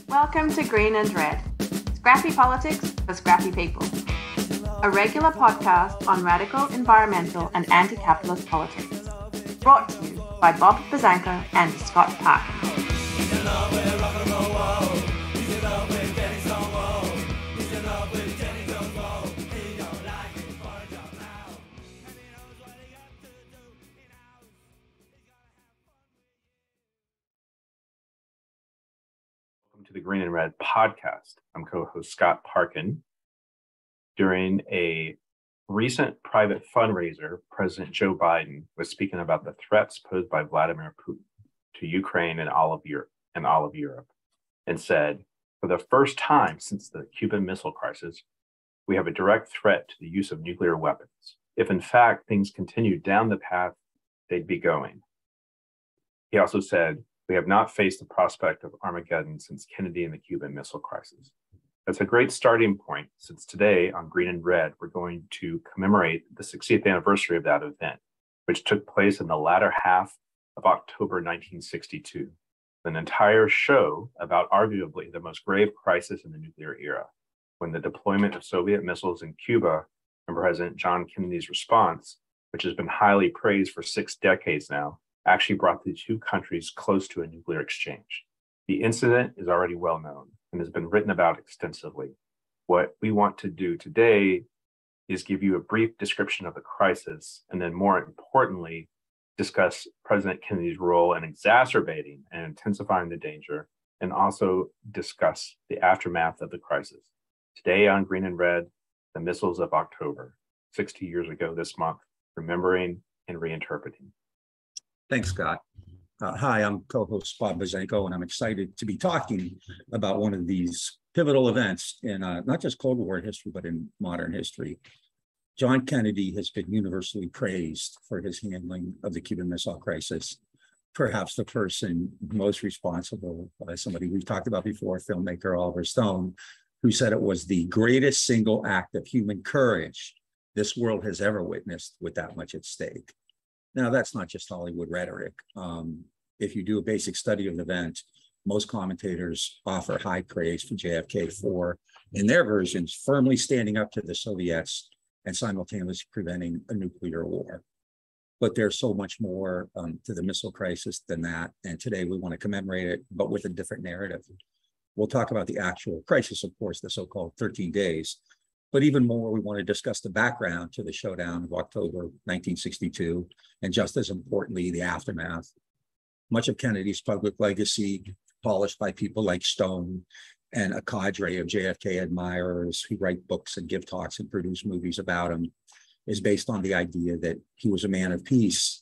Welcome to Green and Red, scrappy politics for scrappy people. A regular podcast on radical environmental and anti-capitalist politics. Brought to you by Bob Bazanko and Scott Parkin. To the Green and Red podcast. I'm co-host Scott Parkin. During a recent private fundraiser, President Joe Biden was speaking about the threats posed by Vladimir Putin to Ukraine and all of Europe, and said, for the first time since the Cuban Missile Crisis, we have a direct threat to the use of nuclear weapons. If in fact things continue down the path they'd be going. He also said, we have not faced the prospect of Armageddon since Kennedy and the Cuban Missile Crisis. That's a great starting point, since today on Green and Red, we're going to commemorate the 60th anniversary of that event, which took place in the latter half of October 1962. An entire show about arguably the most grave crisis in the nuclear era, when the deployment of Soviet missiles in Cuba and President John Kennedy's response, which has been highly praised for 6 decades now, actually brought the two countries close to a nuclear exchange. The incident is already well known and has been written about extensively. What we want to do today is give you a brief description of the crisis, and then more importantly, discuss President Kennedy's role in exacerbating and intensifying the danger, and also discuss the aftermath of the crisis. Today on Green and Red, the missiles of October, 60 years ago this month, remembering and reinterpreting. Thanks, Scott. Hi, I'm co-host Bob Bazanko, and I'm excited to be talking about one of these pivotal events in not just Cold War history, but in modern history. John Kennedy has been universally praised for his handling of the Cuban Missile Crisis. Perhaps the person most responsible, somebody we've talked about before, filmmaker Oliver Stone, who said it was the greatest single act of human courage this world has ever witnessed with that much at stake. Now, that's not just Hollywood rhetoric. If you do a basic study of the event, most commentators offer high praise for JFK for, in their versions, firmly standing up to the Soviets and simultaneously preventing a nuclear war. But there's so much more to the missile crisis than that. And today we want to commemorate it, but with a different narrative. We'll talk about the actual crisis, of course, the so-called 13 days. But even more, we want to discuss the background to the showdown of October 1962, and just as importantly, the aftermath. Much of Kennedy's public legacy, polished by people like Stone and a cadre of JFK admirers who write books and give talks and produce movies about him, is based on the idea that he was a man of peace,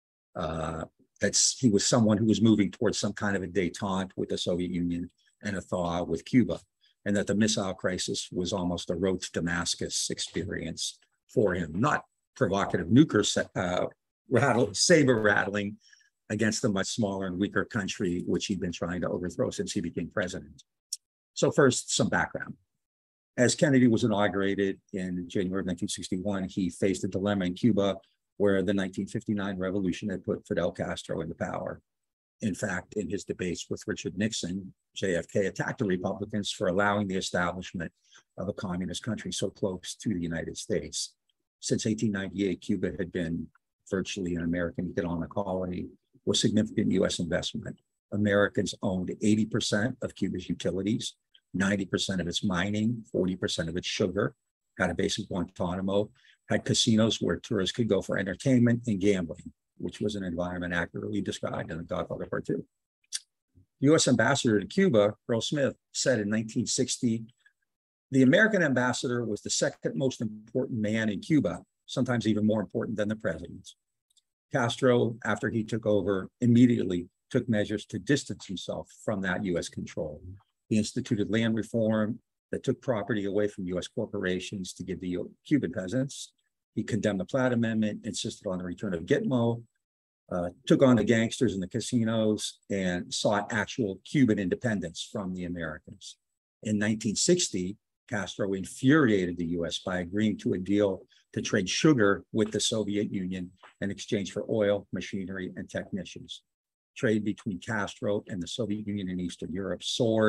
he was someone who was moving towards some kind of a détente with the Soviet Union and a thaw with Cuba, and that the missile crisis was almost a road to Damascus experience for him, not provocative nuclear saber rattling against a much smaller and weaker country, which he'd been trying to overthrow since he became president. So first, some background. As Kennedy was inaugurated in January of 1961, he faced a dilemma in Cuba where the 1959 revolution had put Fidel Castro into power. In fact, in his debates with Richard Nixon, JFK attacked the Republicans for allowing the establishment of a communist country so close to the United States. Since 1898, Cuba had been virtually an American economic colony with significant U.S. investment. Americans owned 80% of Cuba's utilities, 90% of its mining, 40% of its sugar, had a base in Guantanamo, had casinos where tourists could go for entertainment and gambling, which was an environment accurately described in The Godfather Part 2. U.S. Ambassador to Cuba, Earl Smith, said in 1960, the American ambassador was the second most important man in Cuba, sometimes even more important than the president. Castro, after he took over, immediately took measures to distance himself from that U.S. control. He instituted land reform that took property away from U.S. corporations to give the Cuban peasants. He condemned the Platt Amendment, insisted on the return of Gitmo, took on the gangsters in the casinos, and sought actual Cuban independence from the Americans. In 1960, Castro infuriated the U.S. by agreeing to a deal to trade sugar with the Soviet Union in exchange for oil, machinery, and technicians. Trade between Castro and the Soviet Union and Eastern Europe soared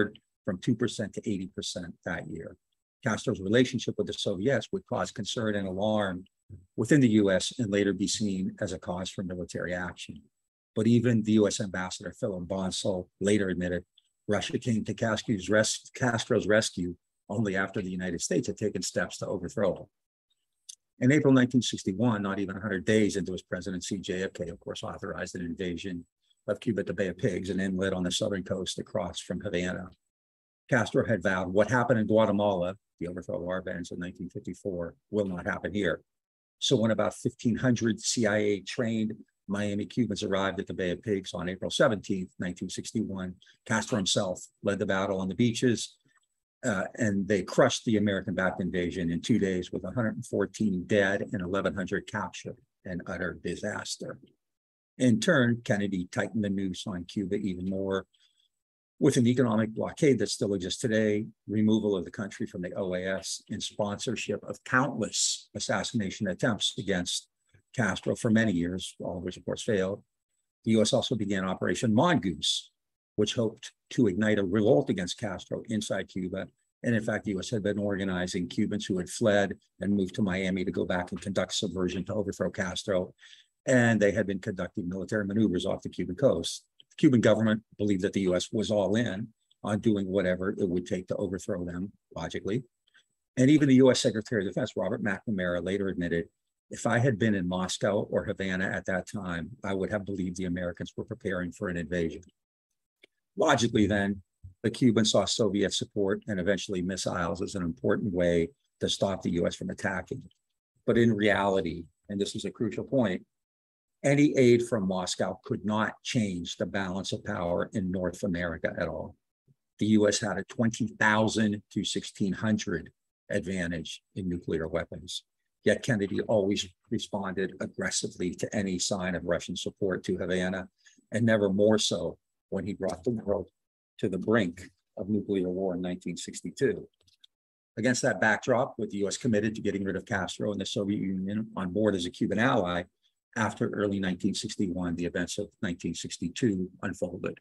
from 2% to 80% that year. Castro's relationship with the Soviets would cause concern and alarm within the US and later be seen as a cause for military action. But even the US Ambassador Philip Bonsall later admitted Russia came to Castro's rescue only after the United States had taken steps to overthrow him. In April 1961, not even 100 days into his presidency, JFK, of course, authorized an invasion of Cuba at the Bay of Pigs, an inlet on the southern coast across from Havana. Castro had vowed what happened in Guatemala, the overthrow of Arbenz in 1954, will not happen here. So when about 1,500 CIA-trained Miami Cubans arrived at the Bay of Pigs on April 17th, 1961, Castro himself led the battle on the beaches, and they crushed the American-backed invasion in 2 days with 114 dead and 1,100 captured, an utter disaster. In turn, Kennedy tightened the noose on Cuba even more with an economic blockade that still exists today, removal of the country from the OAS, and sponsorship of countless assassination attempts against Castro for many years, all of which, of course, failed. The U.S. also began Operation Mongoose, which hoped to ignite a revolt against Castro inside Cuba. And in fact, the U.S. had been organizing Cubans who had fled and moved to Miami to go back and conduct subversion to overthrow Castro. And they had been conducting military maneuvers off the Cuban coast. The Cuban government believed that the U.S. was all in on doing whatever it would take to overthrow them, logically. And even the U.S. Secretary of Defense, Robert McNamara, later admitted, if I had been in Moscow or Havana at that time, I would have believed the Americans were preparing for an invasion. Logically, then, the Cubans saw Soviet support and eventually missiles as an important way to stop the U.S. from attacking. But in reality, and this is a crucial point, any aid from Moscow could not change the balance of power in North America at all. The U.S. had a 20,000 to 1,600 advantage in nuclear weapons. Yet Kennedy always responded aggressively to any sign of Russian support to Havana, and never more so when he brought the world to the brink of nuclear war in 1962. Against that backdrop, with the U.S. committed to getting rid of Castro and the Soviet Union on board as a Cuban ally, after early 1961, the events of 1962 unfolded.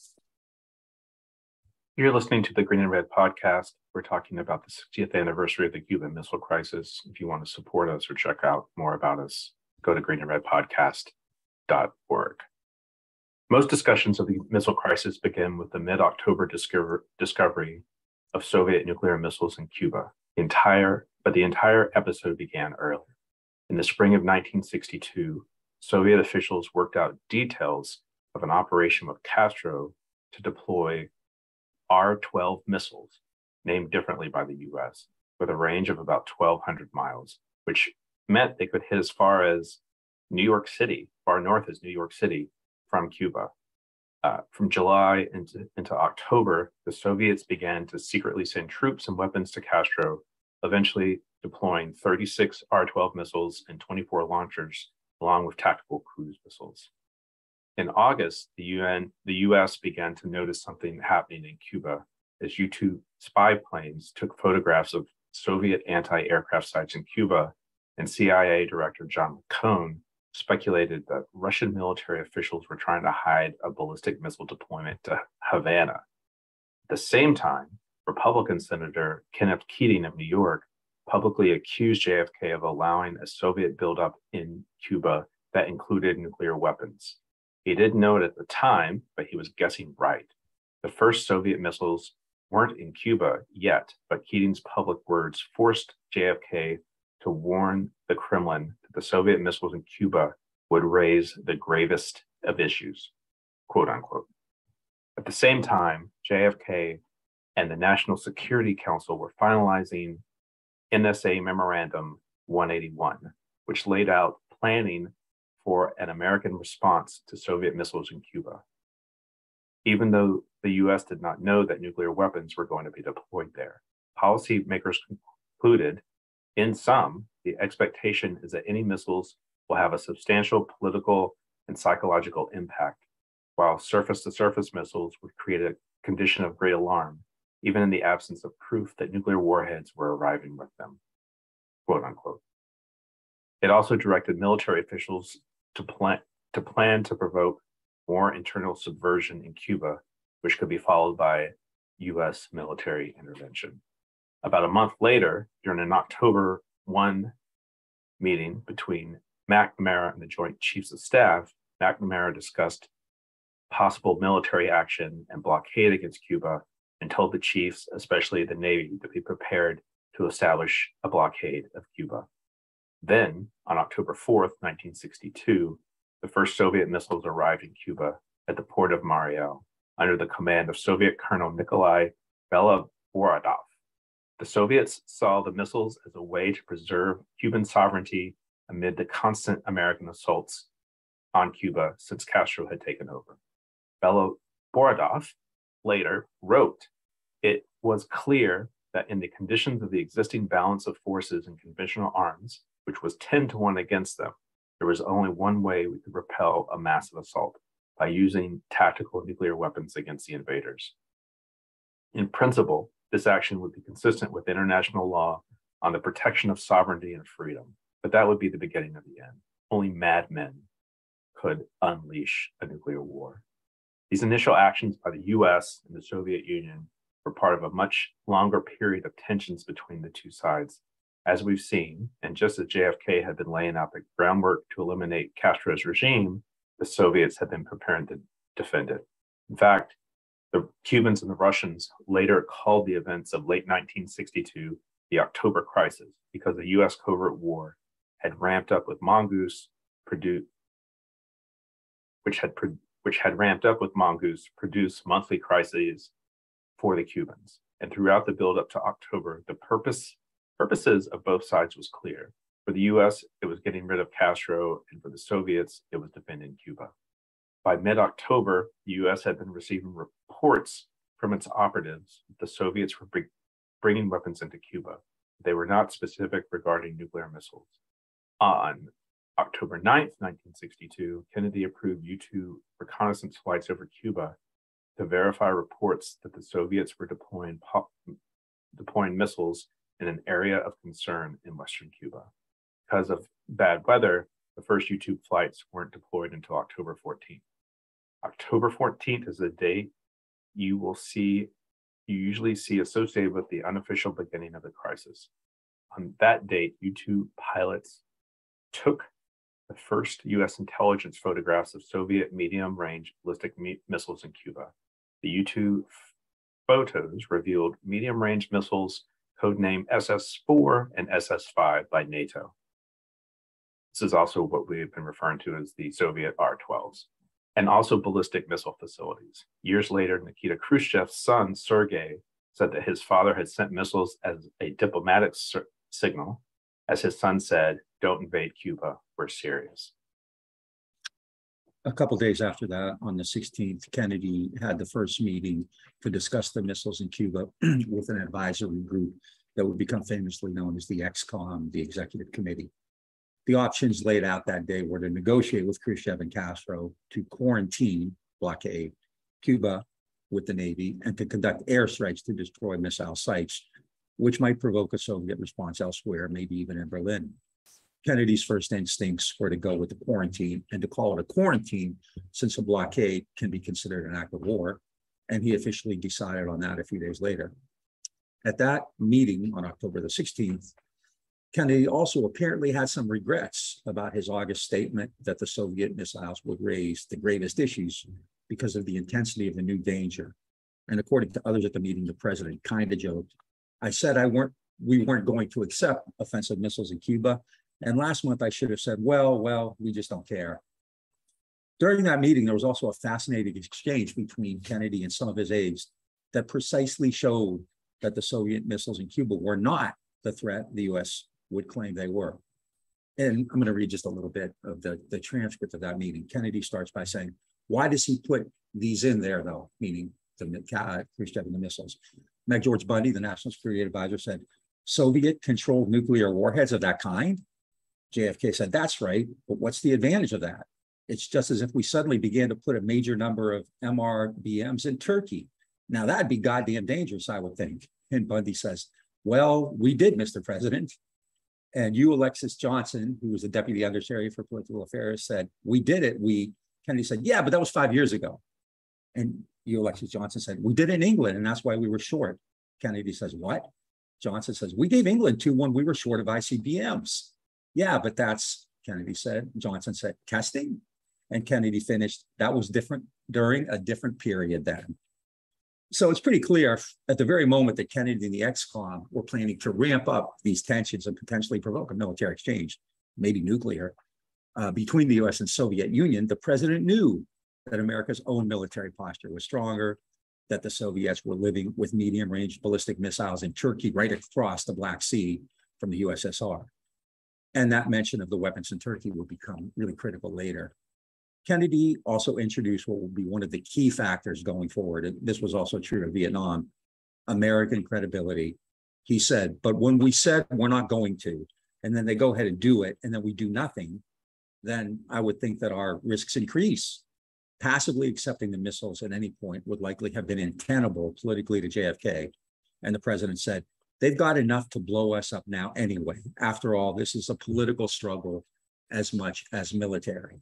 You're listening to the Green and Red podcast. We're talking about the 60th anniversary of the Cuban Missile Crisis. If you want to support us or check out more about us, go to greenandredpodcast.org. Most discussions of the missile crisis begin with the mid-October discovery of Soviet nuclear missiles in Cuba. But the entire episode began earlier. In the spring of 1962, Soviet officials worked out details of an operation with Castro to deploy R-12 missiles, named differently by the U.S., with a range of about 1,200 miles, which meant they could hit as far as New York City, far north as New York City, from Cuba. From July into October, the Soviets began to secretly send troops and weapons to Castro, eventually deploying 36 R-12 missiles and 24 launchers, along with tactical cruise missiles. In August, the U.S. began to notice something happening in Cuba as U-2 spy planes took photographs of Soviet anti-aircraft sites in Cuba, and CIA Director John McCone speculated that Russian military officials were trying to hide a ballistic missile deployment to Havana. At the same time, Republican Senator Kenneth Keating of New York publicly accused JFK of allowing a Soviet buildup in Cuba that included nuclear weapons. He didn't know it at the time, but he was guessing right. The first Soviet missiles weren't in Cuba yet, but Keating's public words forced JFK to warn the Kremlin that the Soviet missiles in Cuba would raise the gravest of issues, quote unquote. At the same time, JFK and the National Security Council were finalizing NSA Memorandum 181, which laid out planning for an American response to Soviet missiles in Cuba. Even though the US did not know that nuclear weapons were going to be deployed there, policymakers concluded, in sum, the expectation is that any missiles will have a substantial political and psychological impact, while surface-to-surface missiles would create a condition of great alarm, even in the absence of proof that nuclear warheads were arriving with them, quote unquote. It also directed military officials to plan to provoke more internal subversion in Cuba, which could be followed by US military intervention. About a month later, during an October 1 meeting between McNamara and the Joint Chiefs of Staff, McNamara discussed possible military action and blockade against Cuba and told the chiefs, especially the Navy, to be prepared to establish a blockade of Cuba. Then, on October 4th, 1962, the first Soviet missiles arrived in Cuba at the port of Mariel under the command of Soviet Colonel Nikolai Beloborodov. The Soviets saw the missiles as a way to preserve Cuban sovereignty amid the constant American assaults on Cuba since Castro had taken over. Beloborodov later wrote, "It was clear that in the conditions of the existing balance of forces and conventional arms, which was 10 to 1 against them, there was only one way we could repel a massive assault, by using tactical nuclear weapons against the invaders. In principle, this action would be consistent with international law on the protection of sovereignty and freedom, but that would be the beginning of the end. Only madmen could unleash a nuclear war." These initial actions by the US and the Soviet Union were part of a much longer period of tensions between the two sides. As we've seen, and just as JFK had been laying out the groundwork to eliminate Castro's regime, the Soviets had been preparing to defend it. In fact, the Cubans and the Russians later called the events of late 1962 the October Crisis because the US covert war had ramped up with mongoose, which had ramped up with mongoose, produced monthly crises for the Cubans. And throughout the buildup to October, the purposes of both sides was clear. For the US, it was getting rid of Castro, and for the Soviets, it was defending Cuba. By mid-October, the US had been receiving reports from its operatives that the Soviets were bringing weapons into Cuba. They were not specific regarding nuclear missiles. On October 9th, 1962, Kennedy approved U-2 reconnaissance flights over Cuba to verify reports that the Soviets were deploying missiles in an area of concern in Western Cuba. Because of bad weather, the first U-2 flights weren't deployed until October 14th. October 14th is the date you usually see associated with the unofficial beginning of the crisis. On that date, U-2 pilots took the first US intelligence photographs of Soviet medium-range ballistic missiles in Cuba. The U-2 photos revealed medium-range missiles codenamed SS-4 and SS-5 by NATO. This is also what we've been referring to as the Soviet R-12s, and also ballistic missile facilities. Years later, Nikita Khrushchev's son, Sergei, said that his father had sent missiles as a diplomatic signal. As his son said, "Don't invade Cuba, we're serious." A couple days after that, on the 16th, Kennedy had the first meeting to discuss the missiles in Cuba with an advisory group that would become famously known as the ExComm, the Executive Committee. The options laid out that day were to negotiate with Khrushchev and Castro to quarantine, blockade Cuba with the Navy, and to conduct airstrikes to destroy missile sites, which might provoke a Soviet response elsewhere, maybe even in Berlin. Kennedy's first instincts were to go with the quarantine and to call it a quarantine, since a blockade can be considered an act of war, and he officially decided on that a few days later. At that meeting on October the 16th, Kennedy also apparently had some regrets about his August statement that the Soviet missiles would raise the gravest issues because of the intensity of the new danger. And according to others at the meeting, the president kind of joked, "I said we weren't going to accept offensive missiles in Cuba. And last month I should have said, well, we just don't care." During that meeting, there was also a fascinating exchange between Kennedy and some of his aides that precisely showed that the Soviet missiles in Cuba were not the threat the US would claim they were. And I'm going to read just a little bit of the transcript of that meeting. Kennedy starts by saying, "Why does he put these in there, though?" Meaning the Khrushchev and the missiles. Mac George Bundy, the National Security Advisor, said, "Soviet-controlled nuclear warheads of that kind?" JFK said, "That's right, but what's the advantage of that? It's just as if we suddenly began to put a major number of MRBMs in Turkey. Now that'd be goddamn dangerous, I would think." And Bundy says, "Well, we did, Mr. President." And you, Alexis Johnson, who was the Deputy Undersecretary for Political Affairs, said, "We did it." Kennedy said, "Yeah, but that was 5 years ago." And Ulysses Johnson said, we did it in England, and that's why we were short. Kennedy says, what? Johnson says, we gave England 2-1. We were short of ICBMs. Yeah, but that's, Kennedy said. Johnson said, testing? And Kennedy finished, that was different during a different period then. So it's pretty clear at the very moment that Kennedy and the ex-con were planning to ramp up these tensions and potentially provoke a military exchange, maybe nuclear, between the US and Soviet Union, the president knew that America's own military posture was stronger, that the Soviets were living with medium-range ballistic missiles in Turkey right across the Black Sea from the USSR. And that mention of the weapons in Turkey will become really critical later. Kennedy also introduced what will be one of the key factors going forward, and this was also true of Vietnam, American credibility. He said, but when we said we're not going to, and then they go ahead and do it, and then we do nothing, then I would think that our risks increase. Passively accepting the missiles at any point would likely have been untenable politically to JFK. And the president said, they've got enough to blow us up now anyway. After all, this is a political struggle as much as military.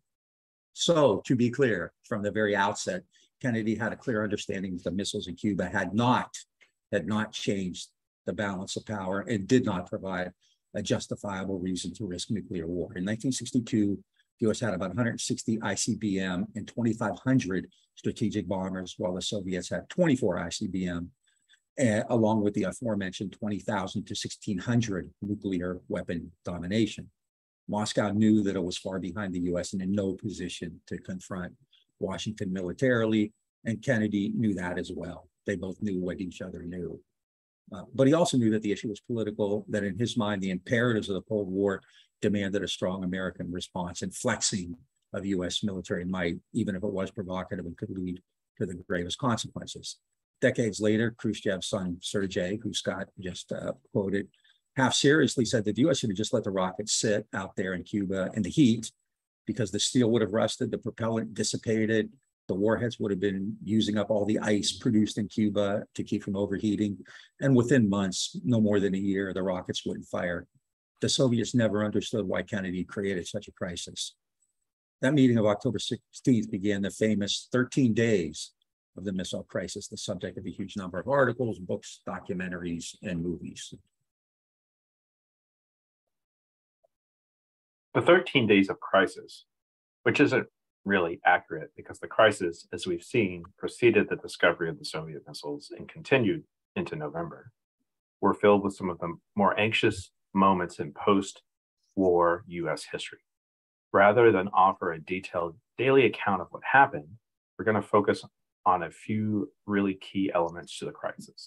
So to be clear, from the very outset, Kennedy had a clear understanding that the missiles in Cuba had not changed the balance of power and did not provide a justifiable reason to risk nuclear war. In 1962, the US had about 160 ICBM and 2,500 strategic bombers, while the Soviets had 24 ICBM, along with the aforementioned 20,000 to 1,600 nuclear weapon domination. Moscow knew that it was far behind the US and in no position to confront Washington militarily, and Kennedy knew that as well. They both knew what each other knew. But he also knew that the issue was political, that in his mind, the imperatives of the Cold War demanded a strong American response and flexing of US military might, even if it was provocative and could lead to the gravest consequences. Decades later, Khrushchev's son, Sergei, who Scott just quoted, half seriously said that the US should have just let the rockets sit out there in Cuba in the heat, because the steel would have rusted, the propellant dissipated, the warheads would have been using up all the ice produced in Cuba to keep from overheating. And within months, no more than a year, the rockets wouldn't fire. The Soviets never understood why Kennedy created such a crisis. That meeting of October 16th began the famous 13 days of the missile crisis, the subject of a huge number of articles, books, documentaries, and movies. The 13 days of crisis, which isn't really accurate because the crisis, as we've seen, preceded the discovery of the Soviet missiles and continued into November, were filled with some of the more anxious moments in post-war US history. Rather than offer a detailed daily account of what happened, we're going to focus on a few really key elements to the crisis.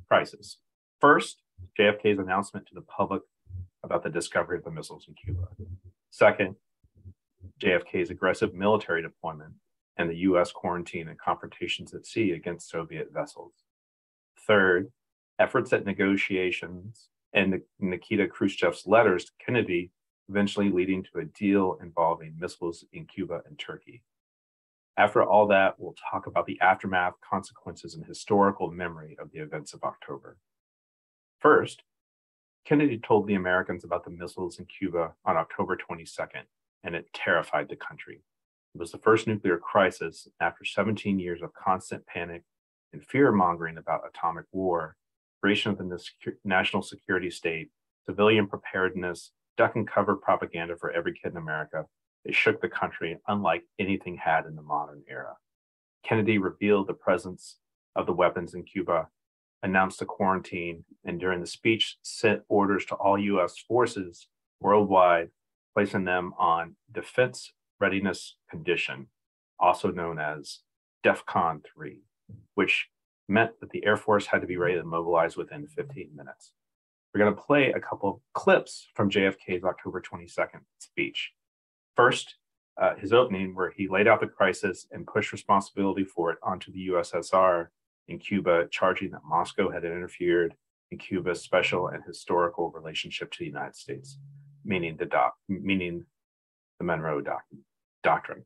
First, JFK's announcement to the public about the discovery of the missiles in Cuba. Second, JFK's aggressive military deployment and the US quarantine and confrontations at sea against Soviet vessels. Third, efforts at negotiations and Nikita Khrushchev's letters to Kennedy, eventually leading to a deal involving missiles in Cuba and Turkey. After all that, we'll talk about the aftermath, consequences, and historical memory of the events of October. First, Kennedy told the Americans about the missiles in Cuba on October 22nd, and it terrified the country. It was the first nuclear crisis after 17 years of constant panic and fear-mongering about atomic war, creation of the national security state, civilian preparedness, duck and cover propaganda for every kid in America. It shook the country unlike anything had in the modern era. Kennedy revealed the presence of the weapons in Cuba, announced a quarantine, and during the speech sent orders to all US forces worldwide, placing them on defense readiness condition, also known as DEFCON 3, which meant that the Air Force had to be ready to mobilize within 15 minutes. We're going to play a couple of clips from JFK's October 22nd speech. First, his opening, where he laid out the crisis and pushed responsibility for it onto the USSR in Cuba, charging that Moscow had interfered in Cuba's special and historical relationship to the United States, meaning the Monroe Doctrine.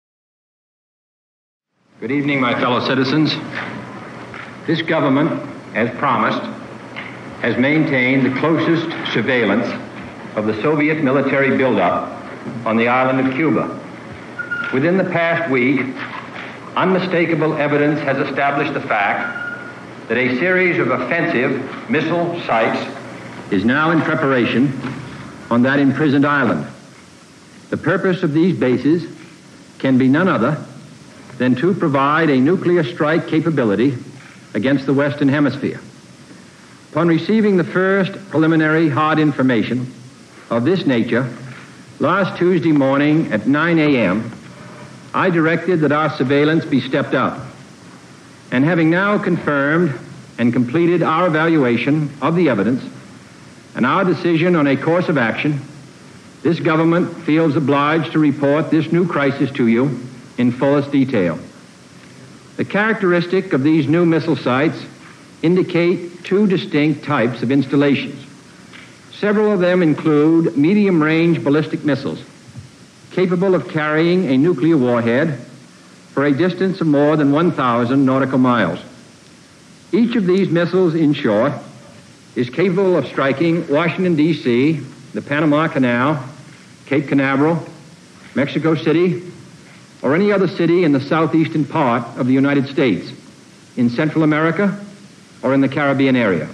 Good evening, my fellow citizens. This government, as promised, has maintained the closest surveillance of the Soviet military buildup on the island of Cuba. Within the past week, unmistakable evidence has established the fact that a series of offensive missile sites is now in preparation on that imprisoned island. The purpose of these bases can be none other than to provide a nuclear strike capability against the Western Hemisphere. Upon receiving the first preliminary hard information of this nature last Tuesday morning at 9 a.m., I directed that our surveillance be stepped up. And having now confirmed and completed our evaluation of the evidence and our decision on a course of action, this government feels obliged to report this new crisis to you in fullest detail. The characteristic of these new missile sites indicate two distinct types of installations. Several of them include medium-range ballistic missiles capable of carrying a nuclear warhead for a distance of more than 1,000 nautical miles. Each of these missiles, in short, is capable of striking Washington, D.C., the Panama Canal, Cape Canaveral, Mexico City, or any other city in the southeastern part of the United States, in Central America, or in the Caribbean area.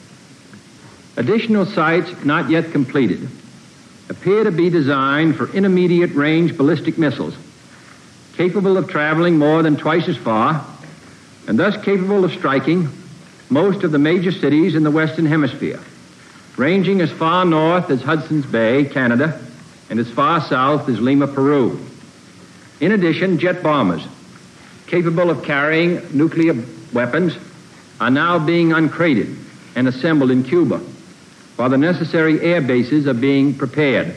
Additional sites not yet completed appear to be designed for intermediate range ballistic missiles, capable of traveling more than twice as far, and thus capable of striking most of the major cities in the Western Hemisphere, ranging as far north as Hudson's Bay, Canada, and as far south as Lima, Peru. In addition, jet bombers capable of carrying nuclear weapons are now being uncrated and assembled in Cuba, while the necessary air bases are being prepared.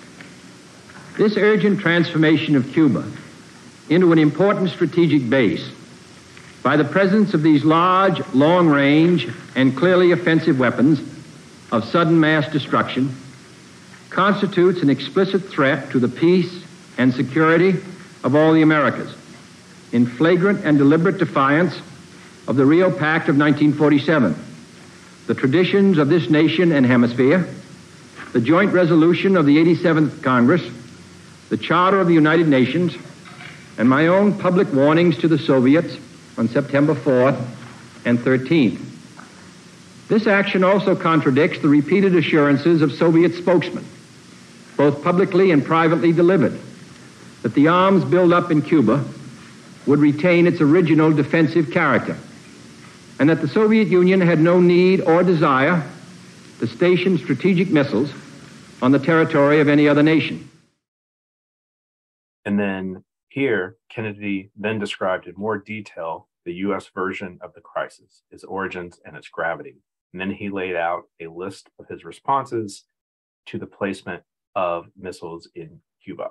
This urgent transformation of Cuba into an important strategic base by the presence of these large, long-range, and clearly offensive weapons of sudden mass destruction constitutes an explicit threat to the peace and security of all the Americas, in flagrant and deliberate defiance of the Rio Pact of 1947, the traditions of this nation and hemisphere, the joint resolution of the 87th Congress, the Charter of the United Nations, and my own public warnings to the Soviets on September 4th and 13th. This action also contradicts the repeated assurances of Soviet spokesmen, both publicly and privately delivered, that the arms buildup in Cuba would retain its original defensive character, and that the Soviet Union had no need or desire to station strategic missiles on the territory of any other nation. And then here, Kennedy then described in more detail the U.S. version of the crisis, its origins, and its gravity. And then he laid out a list of his responses to the placement of missiles in Cuba.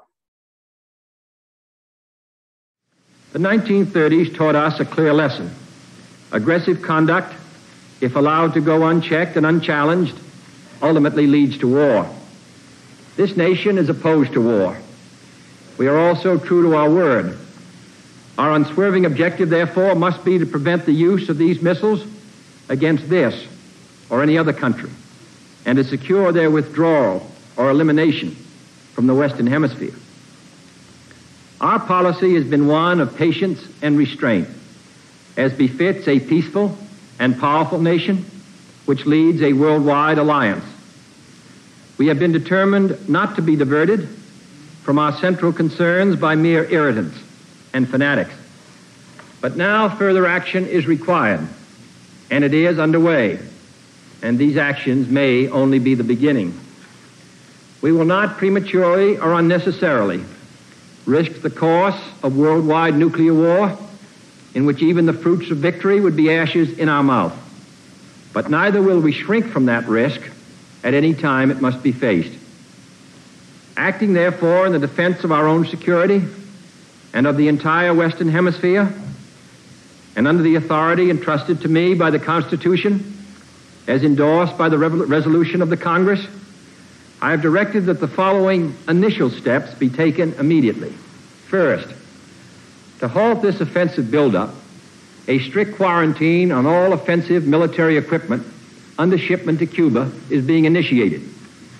The 1930s taught us a clear lesson. Aggressive conduct, if allowed to go unchecked and unchallenged, ultimately leads to war. This nation is opposed to war. We are also true to our word. Our unswerving objective, therefore, must be to prevent the use of these missiles against this or any other country, and to secure their withdrawal or elimination from the Western Hemisphere. Our policy has been one of patience and restraint, as befits a peaceful and powerful nation which leads a worldwide alliance. We have been determined not to be diverted from our central concerns by mere irritants and fanatics. But now further action is required, and it is underway, and these actions may only be the beginning. We will not prematurely or unnecessarily risk the course of worldwide nuclear war, in which even the fruits of victory would be ashes in our mouth. But neither will we shrink from that risk at any time it must be faced. Acting, therefore, in the defense of our own security and of the entire Western Hemisphere, and under the authority entrusted to me by the Constitution, as endorsed by the resolution of the Congress, I have directed that the following initial steps be taken immediately. First, to halt this offensive buildup, a strict quarantine on all offensive military equipment under shipment to Cuba is being initiated.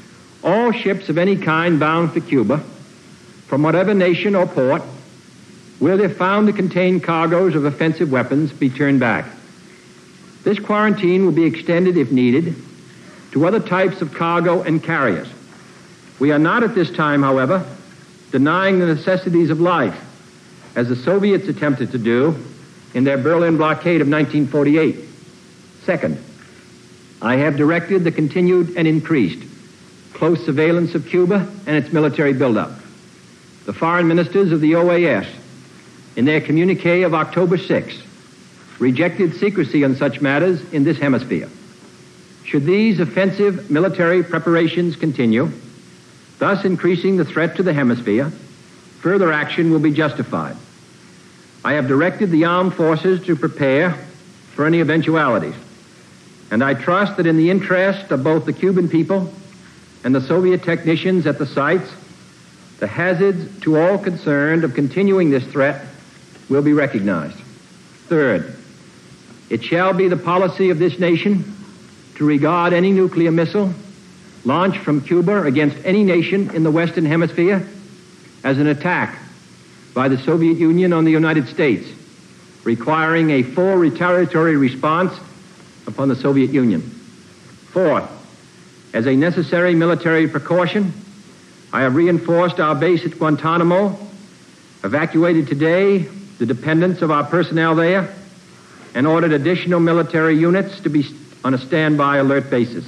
All ships of any kind bound for Cuba, from whatever nation or port, will, if found to contain cargoes of offensive weapons, be turned back. This quarantine will be extended, if needed, to other types of cargo and carriers. We are not at this time, however, denying the necessities of life, as the Soviets attempted to do in their Berlin blockade of 1948. Second, I have directed the continued and increased close surveillance of Cuba and its military buildup. The foreign ministers of the OAS, in their communique of October 6, rejected secrecy on such matters in this hemisphere. Should these offensive military preparations continue, thus increasing the threat to the hemisphere, further action will be justified. I have directed the armed forces to prepare for any eventualities, and I trust that in the interest of both the Cuban people and the Soviet technicians at the sites, the hazards to all concerned of continuing this threat will be recognized. Third, it shall be the policy of this nation to regard any nuclear missile launched from Cuba against any nation in the Western Hemisphere as an attack by the Soviet Union on the United States, requiring a full retaliatory response upon the Soviet Union. Fourth, as a necessary military precaution, I have reinforced our base at Guantanamo, evacuated today the dependents of our personnel there, and ordered additional military units to be on a standby alert basis.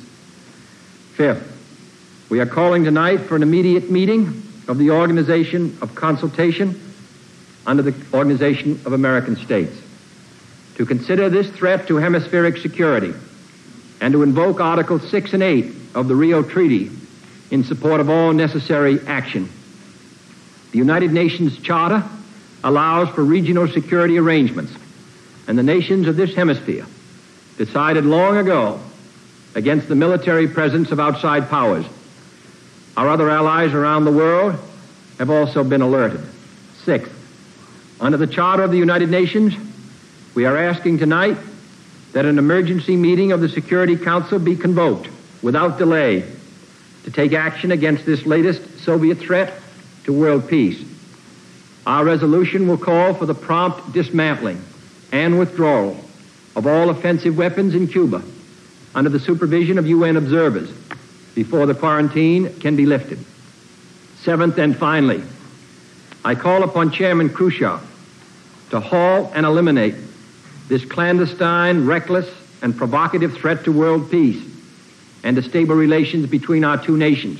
Fifth, we are calling tonight for an immediate meeting of the Organization of Consultation under the Organization of American States to consider this threat to hemispheric security and to invoke Articles 6 and 8 of the Rio Treaty in support of all necessary action. The United Nations Charter allows for regional security arrangements, and the nations of this hemisphere decided long ago against the military presence of outside powers. Our other allies around the world have also been alerted. Sixth, under the Charter of the United Nations, we are asking tonight that an emergency meeting of the Security Council be convoked without delay to take action against this latest Soviet threat to world peace. Our resolution will call for the prompt dismantling and withdrawal of all offensive weapons in Cuba under the supervision of UN observers before the quarantine can be lifted. Seventh and finally, I call upon Chairman Khrushchev to halt and eliminate this clandestine, reckless, and provocative threat to world peace and to stable relations between our two nations.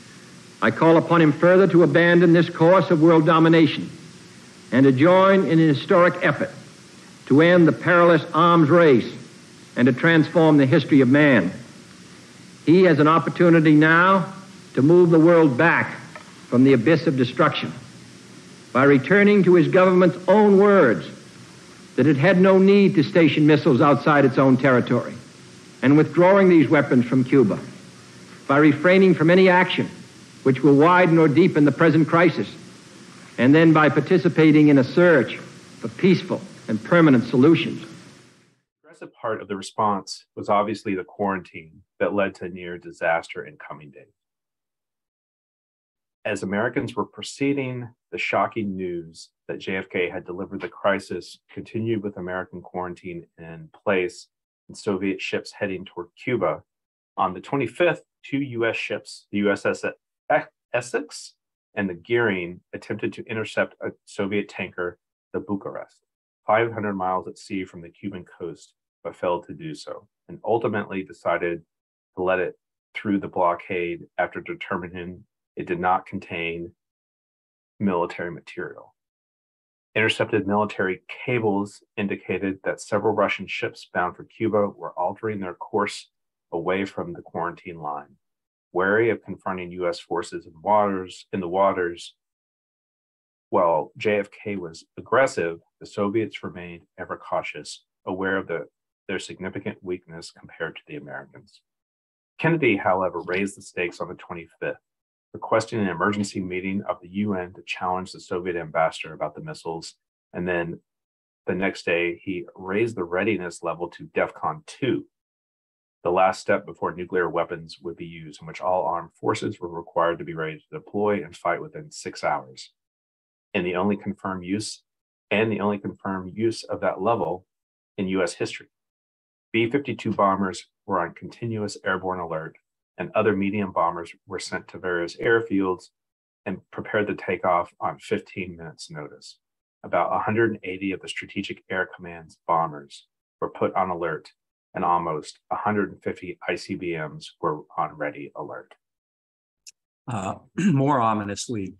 I call upon him further to abandon this course of world domination and to join in an historic effort to end the perilous arms race and to transform the history of man. He has an opportunity now to move the world back from the abyss of destruction by returning to his government's own words that it had no need to station missiles outside its own territory, and withdrawing these weapons from Cuba, by refraining from any action which will widen or deepen the present crisis, and then by participating in a search for peaceful and permanent solutions. The aggressive part of the response was obviously the quarantine that led to near disaster in coming days. As Americans were preceding the shocking news that JFK had delivered the crisis, continued with American quarantine in place and Soviet ships heading toward Cuba, on the 25th, two U.S. ships, the USS Essex and the Gearing, attempted to intercept a Soviet tanker, the Bucharest, 500 miles at sea from the Cuban coast, but failed to do so, and ultimately decided to let it through the blockade after determining it did not contain military material. Intercepted military cables indicated that several Russian ships bound for Cuba were altering their course away from the quarantine line. Wary of confronting U.S. forces in the waters, while JFK was aggressive, the Soviets remained ever cautious, aware of their significant weakness compared to the Americans. Kennedy, however, raised the stakes on the 25th, requesting an emergency meeting of the UN to challenge the Soviet ambassador about the missiles, and then the next day he raised the readiness level to DEFCON 2, the last step before nuclear weapons would be used, in which all armed forces were required to be ready to deploy and fight within 6 hours. In the only confirmed use and the only confirmed use of that level in U.S. history. B-52 bombers were on continuous airborne alert, and other medium bombers were sent to various airfields and prepared to take off on 15 minutes notice. About 180 of the Strategic Air Command's bombers were put on alert, and almost 150 ICBMs were on ready alert. More ominously,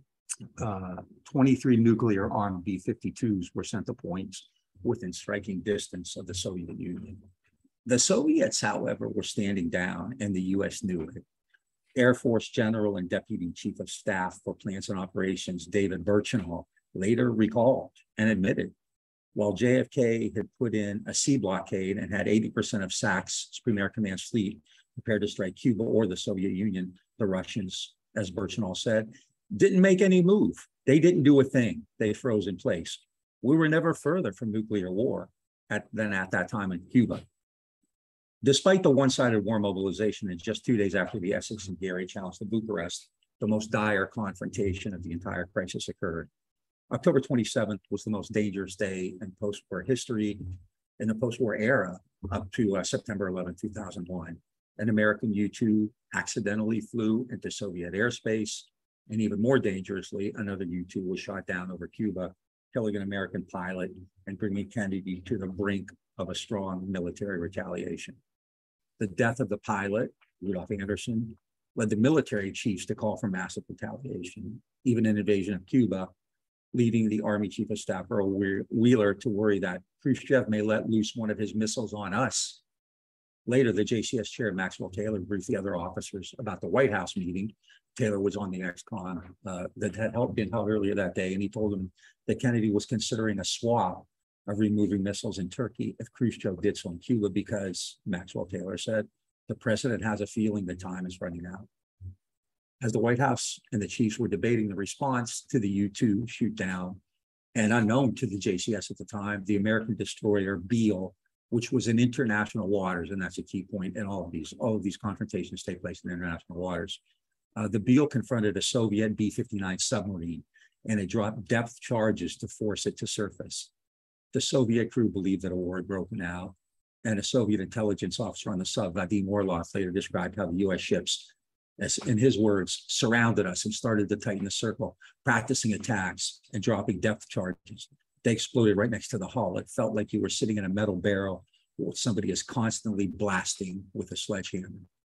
23 nuclear-armed B-52s were sent to points within striking distance of the Soviet Union. The Soviets, however, were standing down, and the U.S. knew it. Air Force General and Deputy Chief of Staff for Plans and Operations David Birchenall later recalled and admitted, while JFK had put in a sea blockade and had 80% of SAC's Supreme Air Command's fleet prepared to strike Cuba or the Soviet Union, the Russians, as Birchenall said, didn't make any move. They didn't do a thing. They froze in place. We were never further from nuclear war than at that time in Cuba. Despite the one-sided war mobilization, and just 2 days after the Essex and Gary challenge to Bucharest, the most dire confrontation of the entire crisis occurred. October 27th was the most dangerous day in post-war history, in the post-war era, up to September 11, 2001. An American U-2 accidentally flew into Soviet airspace, and even more dangerously, another U-2 was shot down over Cuba, killing an American pilot and bringing Kennedy to the brink of a strong military retaliation. The death of the pilot, Rudolph Anderson, led the military chiefs to call for massive retaliation, even an invasion of Cuba, leading the Army Chief of Staff, Earl Wheeler, to worry that Khrushchev may let loose one of his missiles on us. Later, the JCS chair, Maxwell Taylor, briefed the other officers about the White House meeting. Taylor was on the ex-con that had been held earlier that day, and he told them that Kennedy was considering a swap of removing missiles in Turkey if Khrushchev did so in Cuba, because, Maxwell Taylor said, the president has a feeling the time is running out. As the White House and the chiefs were debating the response to the U-2 shoot down, and unknown to the JCS at the time, the American destroyer Beale, which was in international waters, and that's a key point in all of these confrontations take place in international waters. The Beale confronted a Soviet B-59 submarine, and it dropped depth charges to force it to surface. The Soviet crew believed that a war had broken out, and a Soviet intelligence officer on the sub, Vadim Orlov, later described how the U.S. ships, as in his words, surrounded us and started to tighten the circle, practicing attacks and dropping depth charges. They exploded right next to the hull. It felt like you were sitting in a metal barrel where somebody is constantly blasting with a sledgehammer.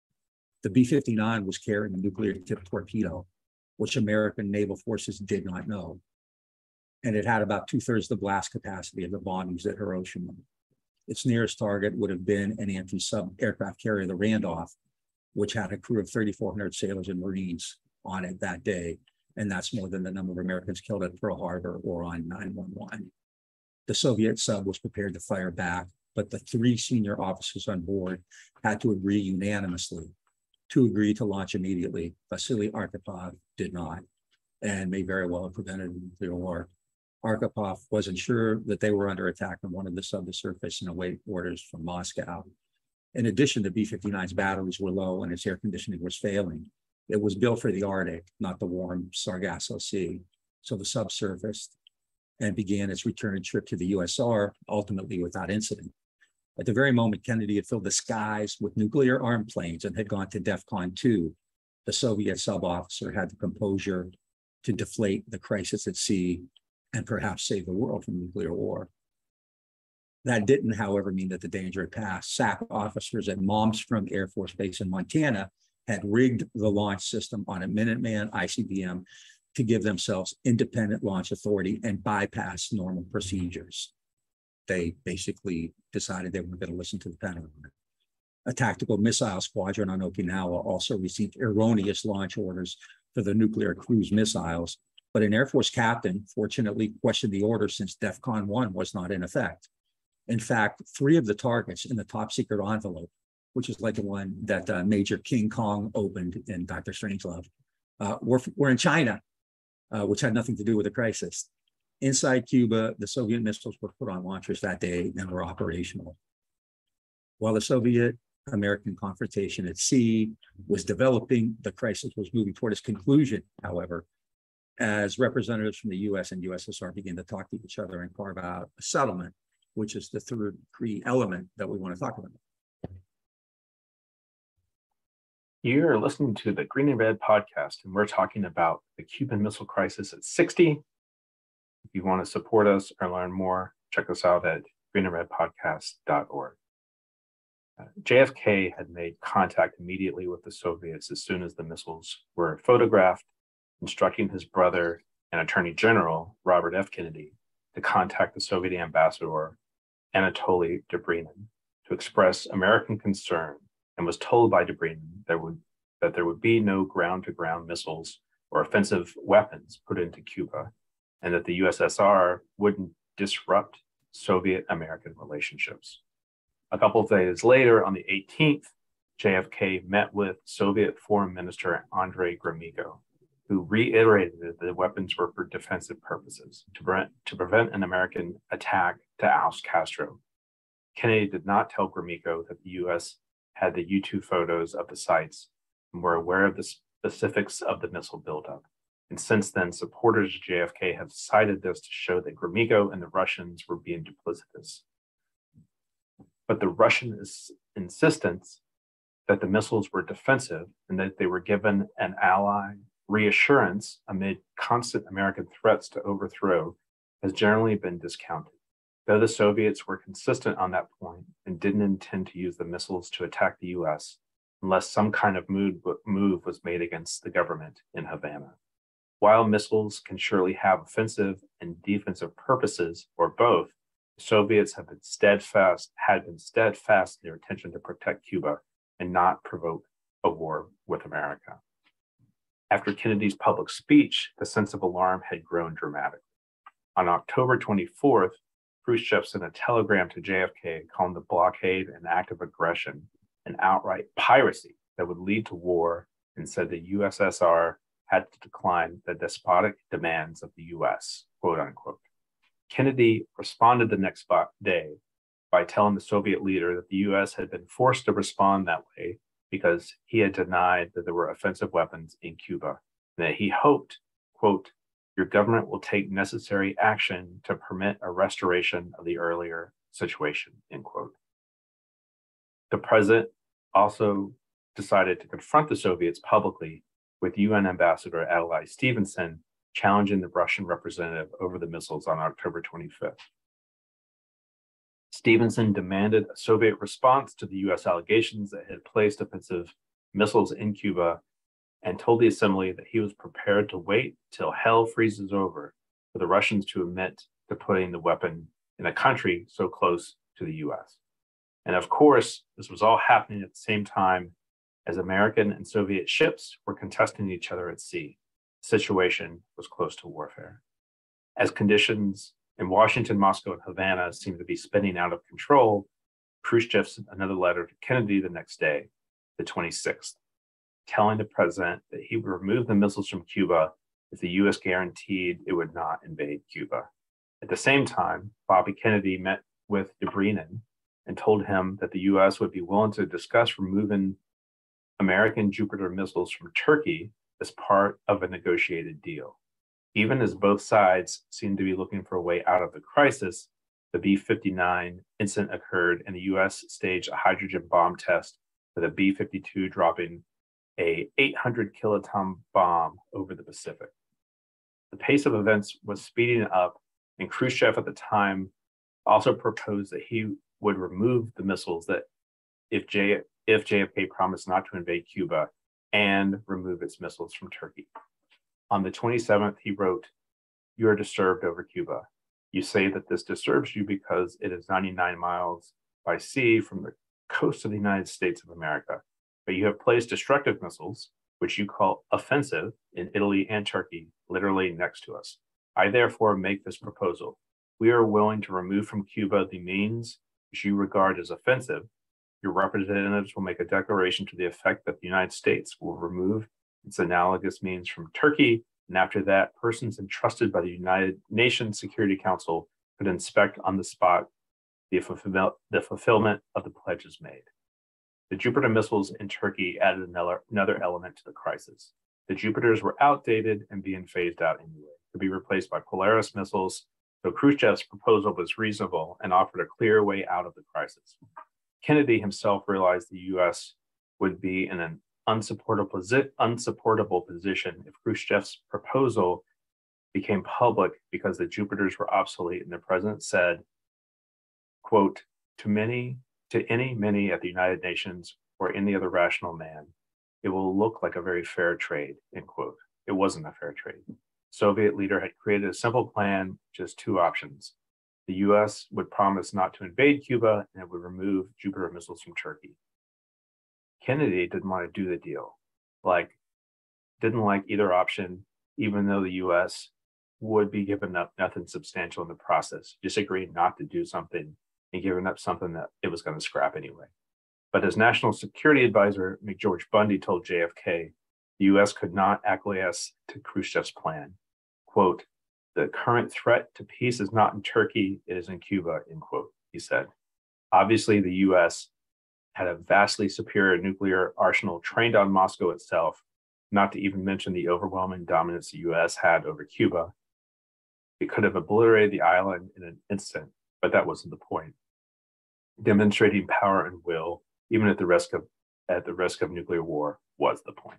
The B-59 was carrying a nuclear-tipped torpedo, which American naval forces did not know. And it had about 2/3 the blast capacity of the bombings at Hiroshima. Its nearest target would have been an anti-sub aircraft carrier, the Randolph, which had a crew of 3,400 sailors and Marines on it that day. And that's more than the number of Americans killed at Pearl Harbor or on 9/11. The Soviet sub was prepared to fire back, but the 3 senior officers on board had to agree unanimously to agree to launch immediately. Vasily Arkhipov did not, and may very well have prevented a nuclear war. Arkhipov wasn't sure that they were under attack and wanted the sub to surface and await orders from Moscow. In addition, the B-59's batteries were low and its air conditioning was failing. It was built for the Arctic, not the warm Sargasso Sea. So the sub surfaced and began its return trip to the USSR, ultimately without incident. At the very moment Kennedy had filled the skies with nuclear-armed planes and had gone to DEFCON 2, the Soviet sub-officer had the composure to deflate the crisis at sea and perhaps save the world from nuclear war. That didn't, however, mean that the danger had passed. SAC officers at Malmstrom Air Force Base in Montana had rigged the launch system on a Minuteman ICBM to give themselves independent launch authority and bypass normal procedures. They basically decided they weren't going to listen to the Pentagon. A tactical missile squadron on Okinawa also received erroneous launch orders for the nuclear cruise missiles, but an Air Force captain fortunately questioned the order since DEFCON 1 was not in effect. In fact, 3 of the targets in the top secret envelope, which is like the one that Major King Kong opened in Dr. Strangelove, were in China, which had nothing to do with the crisis. Inside Cuba, the Soviet missiles were put on launchers that day and were operational. While the Soviet-American confrontation at sea was developing, the crisis was moving toward its conclusion, however. as representatives from the US and USSR begin to talk to each other and carve out a settlement, which is the third key element that we want to talk about. You're listening to the Green and Red podcast, and we're talking about the Cuban Missile Crisis at 60. If you want to support us or learn more, check us out at greenandredpodcast.org. JFK had made contact immediately with the Soviets as soon as the missiles were photographed, instructing his brother and Attorney General Robert F. Kennedy to contact the Soviet ambassador Anatoly Dobrynin to express American concern, and was told by Dobrynin that there would be no ground-to-ground missiles or offensive weapons put into Cuba, and that the USSR wouldn't disrupt Soviet-American relationships. A couple of days later, on the 18th, JFK met with Soviet Foreign Minister Andrei Gromyko, who reiterated that the weapons were for defensive purposes, to prevent an American attack to oust Castro. Kennedy did not tell Gromyko that the U.S. had the U-2 photos of the sites and were aware of the specifics of the missile buildup. And since then, supporters of JFK have cited this to show that Gromyko and the Russians were being duplicitous. But the Russian insistence that the missiles were defensive and that they were given an ally reassurance amid constant American threats to overthrow has generally been discounted, though the Soviets were consistent on that point and didn't intend to use the missiles to attack the U.S. unless some kind of move was made against the government in Havana. While missiles can surely have offensive and defensive purposes, or both, the Soviets had been steadfast in their intention to protect Cuba and not provoke a war with America. After Kennedy's public speech, the sense of alarm had grown dramatically. On October 24th, Khrushchev sent a telegram to JFK calling the blockade an act of aggression and outright piracy that would lead to war, and said the USSR had to decline the despotic demands of the US, quote unquote. Kennedy responded the next day by telling the Soviet leader that the US had been forced to respond that way because he had denied that there were offensive weapons in Cuba, and that he hoped, quote, your government will take necessary action to permit a restoration of the earlier situation, end quote. The president also decided to confront the Soviets publicly, with UN Ambassador Adlai Stevenson challenging the Russian representative over the missiles on October 25th. Stevenson demanded a Soviet response to the US allegations that had placed offensive missiles in Cuba, and told the assembly that he was prepared to wait till hell freezes over for the Russians to admit to putting the weapon in a country so close to the US. And of course, this was all happening at the same time as American and Soviet ships were contesting each other at sea. The situation was close to warfare. As conditions in Washington, Moscow, and Havana seemed to be spinning out of control, Khrushchev sent another letter to Kennedy the next day, the 26th, telling the president that he would remove the missiles from Cuba if the U.S. guaranteed it would not invade Cuba. At the same time, Bobby Kennedy met with Dobrynin and told him that the U.S. would be willing to discuss removing American Jupiter missiles from Turkey as part of a negotiated deal. Even as both sides seemed to be looking for a way out of the crisis, the B-59 incident occurred and the U.S. staged a hydrogen bomb test with a B-52 dropping a 800 kiloton bomb over the Pacific. The pace of events was speeding up, and Khrushchev at the time also proposed that he would remove the missiles that if JFK promised not to invade Cuba, and remove its missiles from Turkey. On the 27th, he wrote, "You are disturbed over Cuba. You say that this disturbs you because it is 99 miles by sea from the coast of the United States of America, but you have placed destructive missiles, which you call offensive, in Italy and Turkey, literally next to us. I therefore make this proposal. We are willing to remove from Cuba the means which you regard as offensive. Your representatives will make a declaration to the effect that the United States will remove its analogous means from Turkey, and after that, persons entrusted by the United Nations Security Council could inspect on the spot the fulfillment of the pledges made." The Jupiter missiles in Turkey added another element to the crisis. The Jupiters were outdated and being phased out anyway, to be replaced by Polaris missiles, so Khrushchev's proposal was reasonable and offered a clear way out of the crisis. Kennedy himself realized the U.S. would be in an unsupportable position if Khrushchev's proposal became public because the Jupiters were obsolete, and the president said, quote, to many at the United Nations or any other rational man, it will look like a very fair trade, end quote. It wasn't a fair trade. Soviet leader had created a simple plan, just two options. The US would promise not to invade Cuba and it would remove Jupiter missiles from Turkey. Kennedy didn't want to do the deal. Didn't like either option, even though the US would be giving up nothing substantial in the process, just agreed not to do something and giving up something that it was going to scrap anyway. But as National Security Advisor McGeorge Bundy told JFK, the US could not acquiesce to Khrushchev's plan. Quote, the current threat to peace is not in Turkey, it is in Cuba, end quote, he said. Obviously, the US had a vastly superior nuclear arsenal trained on Moscow itself, not to even mention the overwhelming dominance the US had over Cuba. It could have obliterated the island in an instant, but that wasn't the point. Demonstrating power and will, even at the risk of nuclear war, was the point.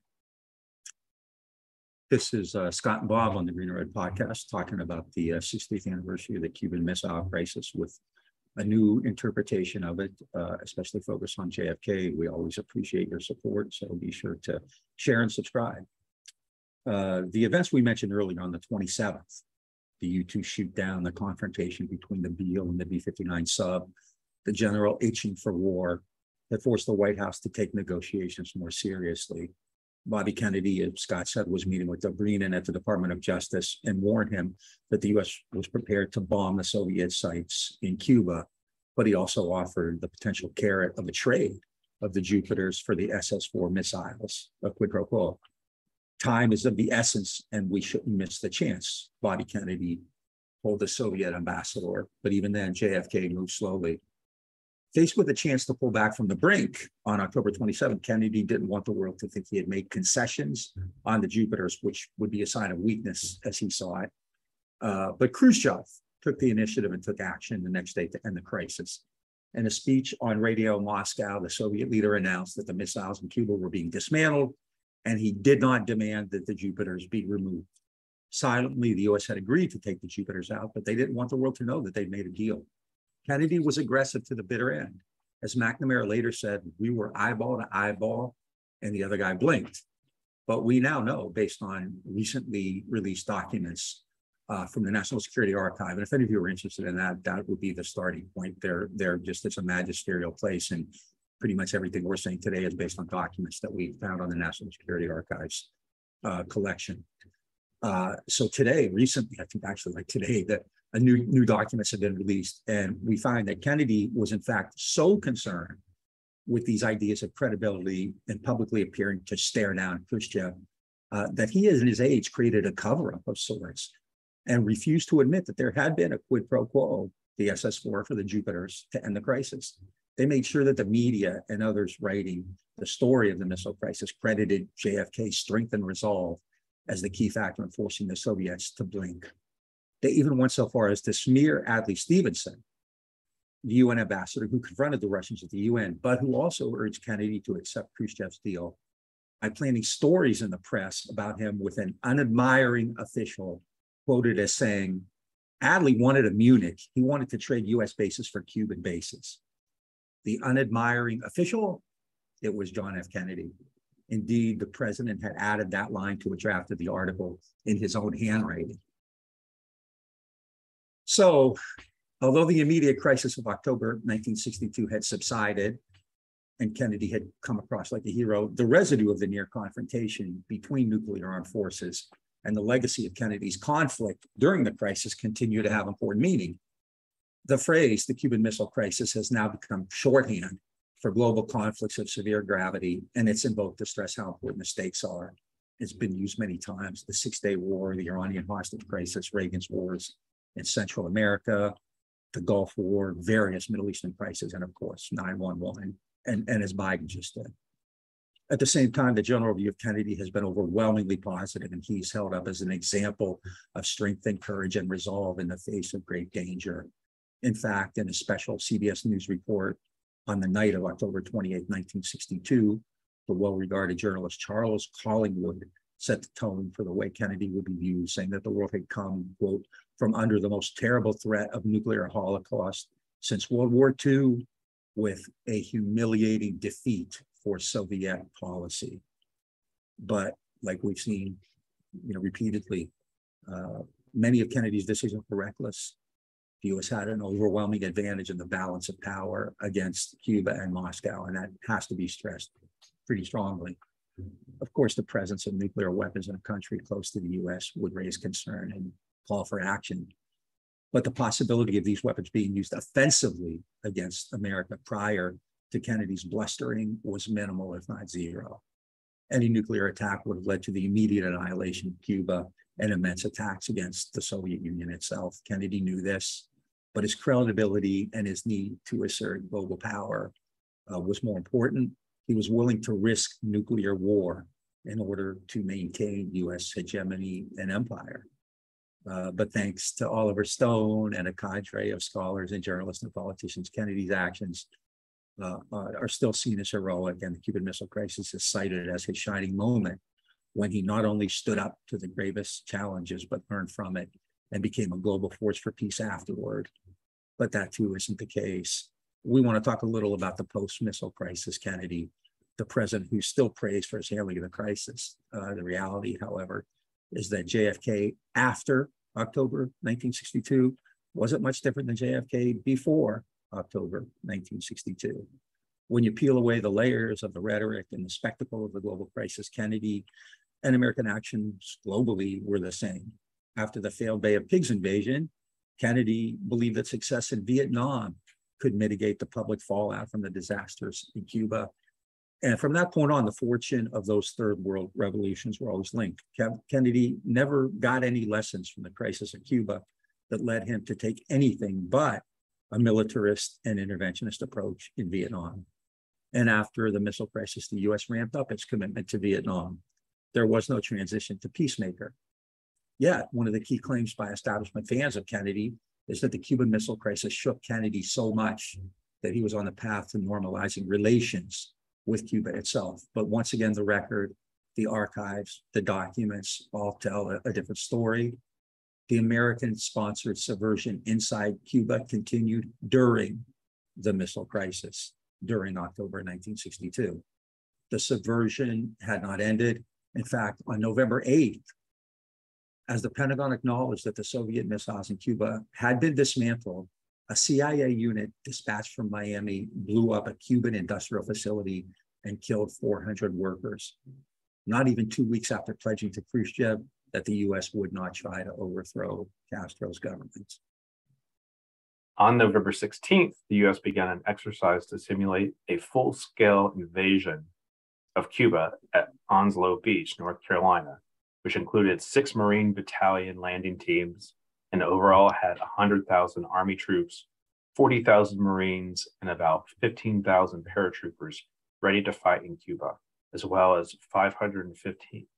This is Scott and Bob on the Green and Red podcast, talking about the 60th anniversary of the Cuban Missile Crisis with a new interpretation of it, especially focused on JFK. We always appreciate your support, so be sure to share and subscribe. The events we mentioned earlier on the 27th, the U-2 shoot down, the confrontation between the Beale and the B-59 sub, the general itching for war that forced the White House to take negotiations more seriously. Bobby Kennedy, as Scott said, was meeting with Dobrynin at the Department of Justice and warned him that the U.S. was prepared to bomb the Soviet sites in Cuba, but he also offered the potential carrot of a trade of the Jupiters for the SS-4 missiles, a quid pro quo. Time is of the essence, and we shouldn't miss the chance, Bobby Kennedy told the Soviet ambassador, but even then, JFK moved slowly. Faced with a chance to pull back from the brink on October 27, Kennedy didn't want the world to think he had made concessions on the Jupiters, which would be a sign of weakness as he saw it. But Khrushchev took the initiative and took action the next day to end the crisis. In a speech on radio in Moscow, the Soviet leader announced that the missiles in Cuba were being dismantled, and he did not demand that the Jupiters be removed. Silently, the US had agreed to take the Jupiters out, but they didn't want the world to know that they'd made a deal. Kennedy was aggressive to the bitter end. As McNamara later said, we were eyeball to eyeball, and the other guy blinked. But we now know, based on recently released documents from the National Security Archive, and if any of you are interested in that, that would be the starting point. It's a magisterial place, and pretty much everything we're saying today is based on documents that we found on the National Security Archives collection. So today, recently, I think actually like today, that new documents have been released, and we find that Kennedy was in fact so concerned with these ideas of credibility and publicly appearing to stare down Khrushchev that he, in his age, created a cover-up of sorts and refused to admit that there had been a quid pro quo, the SS-4 for the Jupiters, to end the crisis. They made sure that the media and others writing the story of the missile crisis credited JFK's strength and resolve as the key factor in forcing the Soviets to blink. They even went so far as to smear Adlai Stevenson, the UN ambassador who confronted the Russians at the UN, but who also urged Kennedy to accept Khrushchev's deal by planting stories in the press about him with an unadmiring official quoted as saying, Adlai wanted a Munich. He wanted to trade US bases for Cuban bases. The unadmiring official, it was John F. Kennedy. Indeed, the president had added that line to a draft of the article in his own handwriting. So, although the immediate crisis of October 1962 had subsided and Kennedy had come across like a hero, the residue of the near confrontation between nuclear armed forces and the legacy of Kennedy's conflict during the crisis continue to have important meaning. The phrase, the Cuban Missile Crisis, has now become shorthand for global conflicts of severe gravity, and it's invoked to stress how important the stakes are. It's been used many times: the Six-Day War, the Iranian hostage crisis, Reagan's wars in Central America, the Gulf War, various Middle Eastern crises, and of course, 9/11, and as Biden just did. At the same time, the general view of Kennedy has been overwhelmingly positive, and he's held up as an example of strength and courage and resolve in the face of great danger. In fact, in a special CBS News report on the night of October 28, 1962, the well-regarded journalist Charles Collingwood set the tone for the way Kennedy would be viewed, saying that the world had come, quote, from under the most terrible threat of nuclear holocaust since World War II, with a humiliating defeat for Soviet policy. But like we've seen, repeatedly, many of Kennedy's decisions were reckless. The U.S. had an overwhelming advantage in the balance of power against Cuba and Moscow, and that has to be stressed pretty strongly. Of course, the presence of nuclear weapons in a country close to the U.S. would raise concern and call for action. But the possibility of these weapons being used offensively against America prior to Kennedy's blustering was minimal, if not zero. Any nuclear attack would have led to the immediate annihilation of Cuba and immense attacks against the Soviet Union itself. Kennedy knew this, but his credibility and his need to assert global power was more important. He was willing to risk nuclear war in order to maintain U.S. hegemony and empire. But thanks to Oliver Stone and a cadre of scholars and journalists and politicians, Kennedy's actions are still seen as heroic, and the Cuban Missile Crisis is cited as his shining moment when he not only stood up to the gravest challenges, but learned from it and became a global force for peace afterward. But that too isn't the case. We want to talk a little about the post-missile crisis Kennedy, the president who's still praised for his handling of the crisis. The reality, however, is that JFK after October 1962 wasn't much different than JFK before October 1962. When you peel away the layers of the rhetoric and the spectacle of the global crisis, Kennedy and American actions globally were the same. After the failed Bay of Pigs invasion, Kennedy believed that success in Vietnam could mitigate the public fallout from the disasters in Cuba. And from that point on, the fortune of those third world revolutions were always linked. Kennedy never got any lessons from the crisis in Cuba that led him to take anything but a militarist and interventionist approach in Vietnam. And after the missile crisis, the U.S. ramped up its commitment to Vietnam. There was no transition to peacemaker. Yet, one of the key claims by establishment fans of Kennedy is that the Cuban Missile Crisis shook Kennedy so much that he was on the path to normalizing relations with Cuba itself. But once again, the record, the archives, the documents all tell a different story. The American-sponsored subversion inside Cuba continued during the missile crisis, during October 1962. The subversion had not ended. In fact, on November 8th, as the Pentagon acknowledged that the Soviet missiles in Cuba had been dismantled, a CIA unit dispatched from Miami blew up a Cuban industrial facility and killed 400 workers, not even 2 weeks after pledging to Khrushchev that the U.S. would not try to overthrow Castro's government. On November 16th, the U.S. began an exercise to simulate a full-scale invasion of Cuba at Onslow Beach, North Carolina, which included 6 Marine Battalion landing teams and overall had 100,000 Army troops, 40,000 Marines, and about 15,000 paratroopers ready to fight in Cuba, as well as 550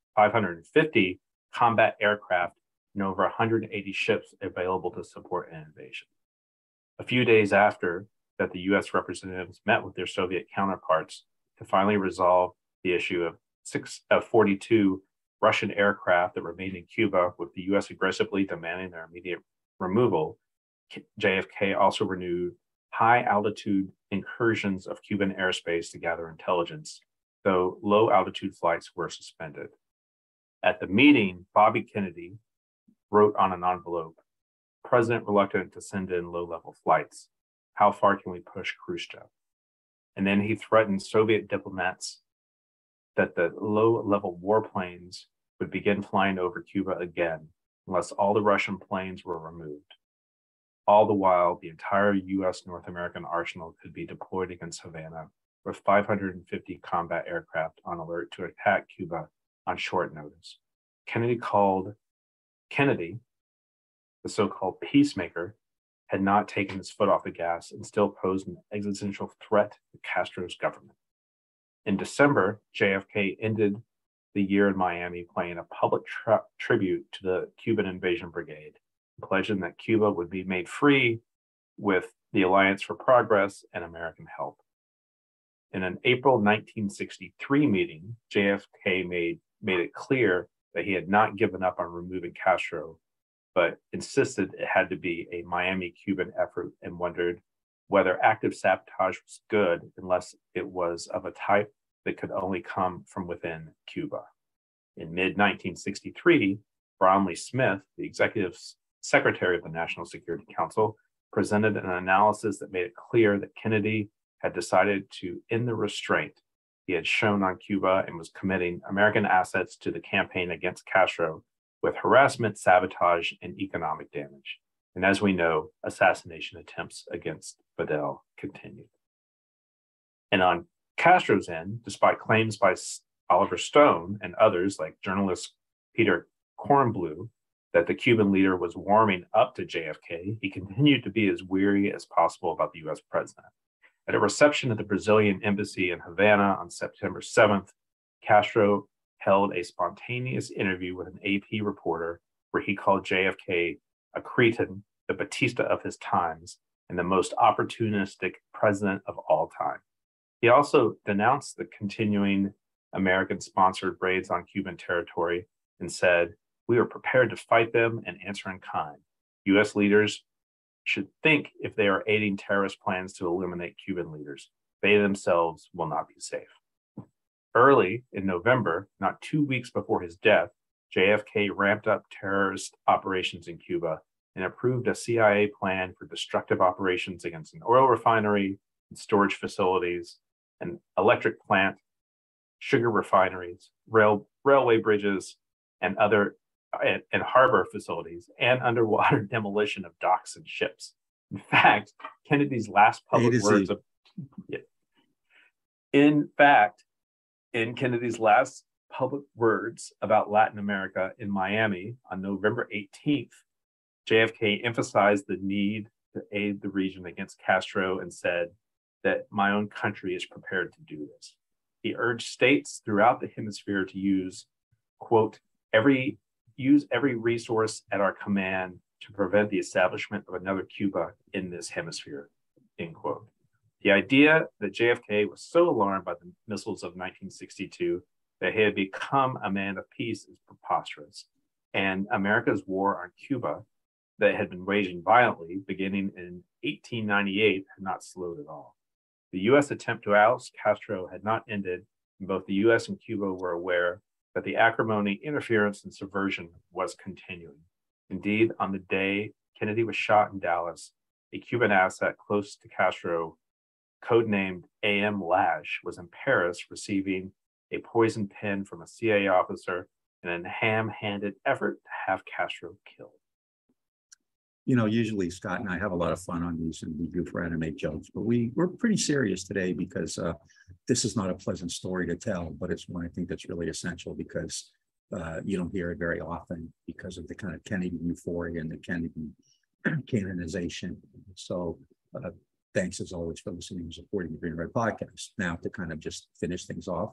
combat aircraft and over 180 ships available to support an invasion. A few days after that, the U.S. representatives met with their Soviet counterparts to finally resolve the issue of 42 Russian aircraft that remained in Cuba, with the U.S. aggressively demanding their immediate removal. JFK also renewed high-altitude incursions of Cuban airspace to gather intelligence, though low-altitude flights were suspended. At the meeting, Bobby Kennedy wrote on an envelope, "President reluctant to send in low-level flights. How far can we push Khrushchev?" And then he threatened Soviet diplomats that the low-level warplanes would begin flying over Cuba again unless all the Russian planes were removed. All the while, the entire U.S. North American arsenal could be deployed against Havana, with 550 combat aircraft on alert to attack Cuba on short notice. Kennedy, the so-called peacemaker, had not taken his foot off the gas and still posed an existential threat to Castro's government. In December, JFK ended the year in Miami playing a public tribute to the Cuban Invasion Brigade, pledging that Cuba would be made free with the Alliance for Progress and American help. In an April 1963 meeting, JFK made it clear that he had not given up on removing Castro, but insisted it had to be a Miami-Cuban effort and wondered whether active sabotage was good unless it was of a type that could only come from within Cuba. In mid-1963, Bromley Smith, the executive secretary of the National Security Council, presented an analysis that made it clear that Kennedy had decided to end the restraint he had shown on Cuba and was committing American assets to the campaign against Castro with harassment, sabotage, and economic damage. And as we know, assassination attempts against Fidel continued. And on Castro's end, despite claims by Oliver Stone and others like journalist Peter Kornblue that the Cuban leader was warming up to JFK, he continued to be as weary as possible about the US president. At a reception at the Brazilian embassy in Havana on September 7th, Castro held a spontaneous interview with an AP reporter where he called JFK a cretin, the Batista of his times, and the most opportunistic president of all time. He also denounced the continuing American-sponsored raids on Cuban territory and said, "We are prepared to fight them and answer in kind. U.S. leaders should think if they are aiding terrorist plans to eliminate Cuban leaders. They themselves will not be safe." Early in November, not 2 weeks before his death, JFK ramped up terrorist operations in Cuba and approved a CIA plan for destructive operations against an oil refinery and storage facilities, an electric plant, sugar refineries, railway bridges, and harbor facilities, and underwater demolition of docks and ships. In fact, Kennedy's last public words in Kennedy's last public words about Latin America in Miami on November 18th, JFK emphasized the need to aid the region against Castro and said that my own country is prepared to do this. He urged states throughout the hemisphere to use, quote, every resource at our command to prevent the establishment of another Cuba in this hemisphere, end quote. The idea that JFK was so alarmed by the missiles of 1962 that he had become a man of peace is preposterous. And America's war on Cuba that had been waging violently beginning in 1898 had not slowed at all. The U.S. attempt to oust Castro had not ended, and both the U.S. and Cuba were aware that the acrimony, interference, and subversion was continuing. Indeed, on the day Kennedy was shot in Dallas, a Cuban asset close to Castro, codenamed A.M. Lash, was in Paris receiving a poison pen from a CIA officer in a ham-handed effort to have Castro killed. You know, usually Scott and I have a lot of fun on these and we goof around and make jokes, but we're pretty serious today because this is not a pleasant story to tell, but it's one I think that's really essential because you don't hear it very often because of the kind of Kennedy euphoria and the Kennedy canonization. So thanks as always for listening and supporting the Green and Red podcast. Now to kind of just finish things off.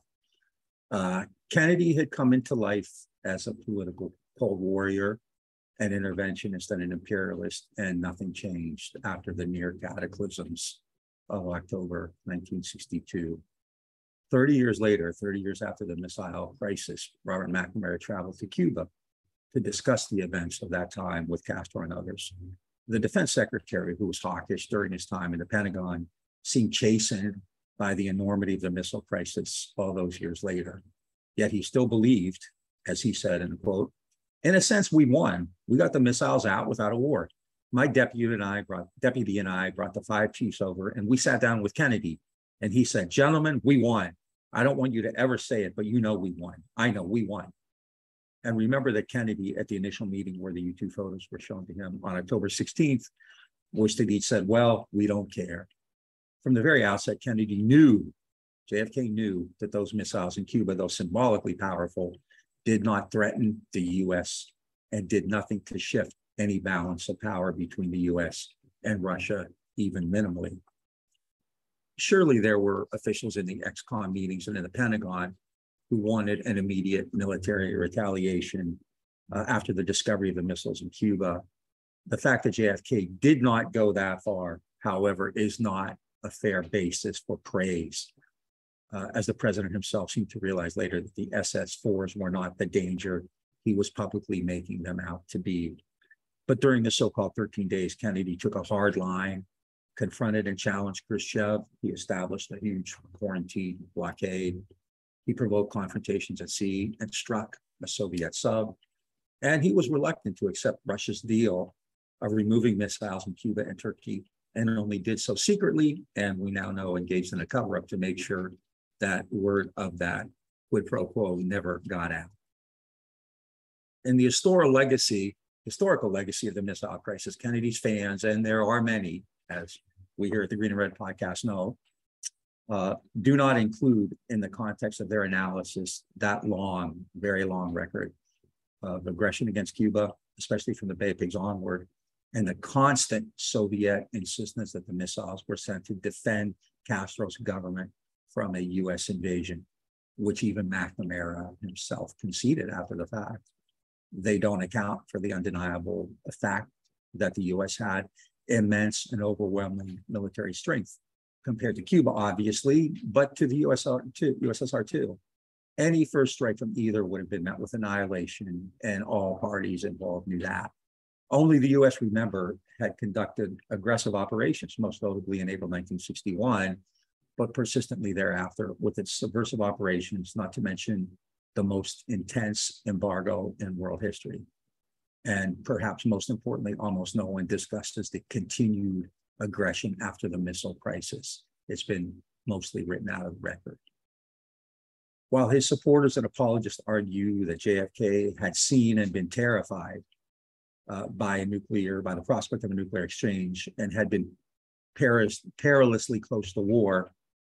Kennedy had come into life as a political Cold Warrior, an interventionist and an imperialist, and nothing changed after the near cataclysms of October 1962. 30 years later, 30 years after the Missile Crisis, Robert McNamara traveled to Cuba to discuss the events of that time with Castro and others. The defense secretary, who was hawkish during his time in the Pentagon, seemed chastened by the enormity of the missile crisis all those years later. Yet he still believed, as he said in a quote, "In a sense, we won. We got the missiles out without a war. My deputy and I brought the 5 chiefs over, and we sat down with Kennedy, and he said, 'Gentlemen, we won. I don't want you to ever say it, but you know we won. I know we won.'" And remember that Kennedy, at the initial meeting where the U2 photos were shown to him on October 16th, was that he said, "Well, we don't care." From the very outset, JFK knew that those missiles in Cuba, though symbolically powerful, did not threaten the U.S. and did nothing to shift any balance of power between the U.S. and Russia, even minimally. surely there were officials in the ex-con meetings and in the Pentagon who wanted an immediate military retaliation after the discovery of the missiles in Cuba. The fact that JFK did not go that far, however, is not a fair basis for praise, as the president himself seemed to realize later that the SS-4s were not the danger he was publicly making them out to be. But during the so-called 13 days, Kennedy took a hard line, confronted and challenged Khrushchev. He established a huge quarantine blockade. He provoked confrontations at sea and struck a Soviet sub. And he was reluctant to accept Russia's deal of removing missiles in Cuba and Turkey, and only did so secretly, and we now know engaged in a cover-up to make sure that word of that quid pro quo never got out. In the historical legacy of the missile crisis, Kennedy's fans, and there are many, as we here at the Green and Red podcast know, do not include in the context of their analysis that long, very long record of aggression against Cuba, especially from the Bay of Pigs onward, and the constant Soviet insistence that the missiles were sent to defend Castro's government from a US invasion, which even McNamara himself conceded after the fact. They don't account for the undeniable fact that the US had immense and overwhelming military strength compared to Cuba, obviously, but to the USSR too. Any first strike from either would have been met with annihilation, and all parties involved knew that. Only the US, remember, had conducted aggressive operations, most notably in April 1961, but persistently thereafter with its subversive operations, not to mention the most intense embargo in world history. And perhaps most importantly, almost no one discusses the continued aggression after the missile crisis. It's been mostly written out of the record. While his supporters and apologists argue that JFK had seen and been terrified by the prospect of a nuclear exchange and had been perilously close to war,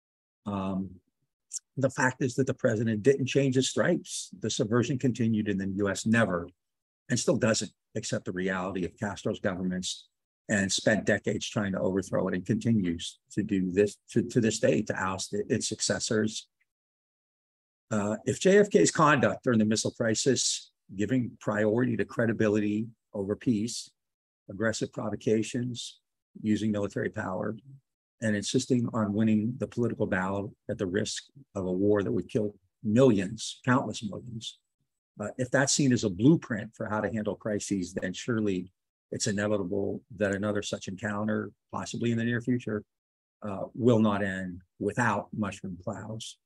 the fact is that the president didn't change his stripes. The subversion continued in the US never, and still doesn't, accept the reality of Castro's governments, and spent decades trying to overthrow it, and continues to do this to this day, to oust its successors. If JFK's conduct during the missile crisis, giving priority to credibility over peace, aggressive provocations, using military power, and insisting on winning the political battle at the risk of a war that would kill millions, countless millions, if that's seen as a blueprint for how to handle crises, then surely it's inevitable that another such encounter, possibly in the near future, will not end without mushroom clouds.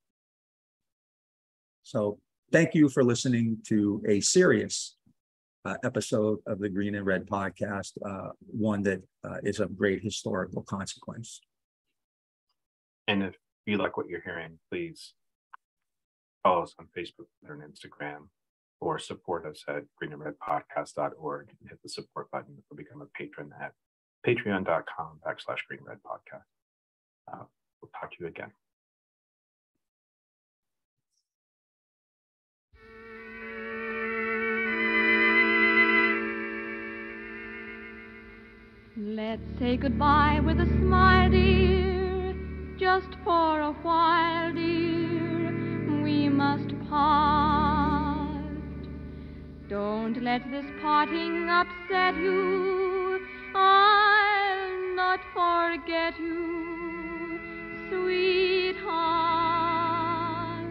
So thank you for listening to a serious episode of the Green and Red podcast, one that is of great historical consequence. And if you like what you're hearing, please follow us on Facebook and Instagram, or support us at greenandredpodcast.org and hit the support button or become a patron at patreon.com/greenredpodcast. We'll talk to you again. Let's say goodbye with a smile, dear, just for a while, dear, we must part. Don't let this parting upset you, I'll not forget you, sweetheart.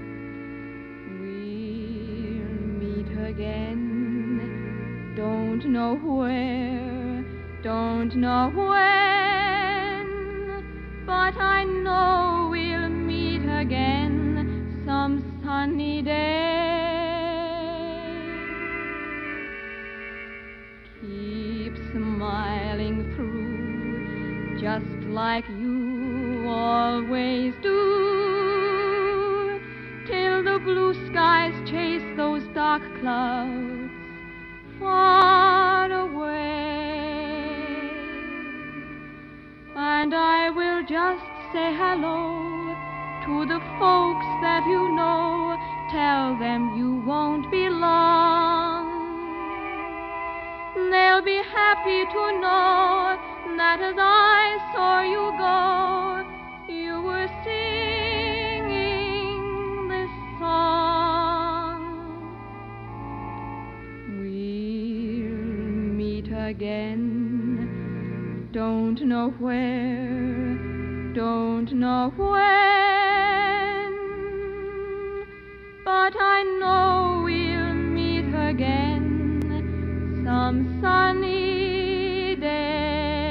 We'll meet again, don't know where, don't know when, but I know we'll meet again some sunny day. Keep smiling through, just like you always do, till the blue skies chase those dark clouds far away. And I will just say hello to the folks that you know. Tell them you won't be long. They'll be happy to know that as I saw you go, you were singing this song. We'll meet again, don't know where, don't know when, but I know we'll meet again some sunny day.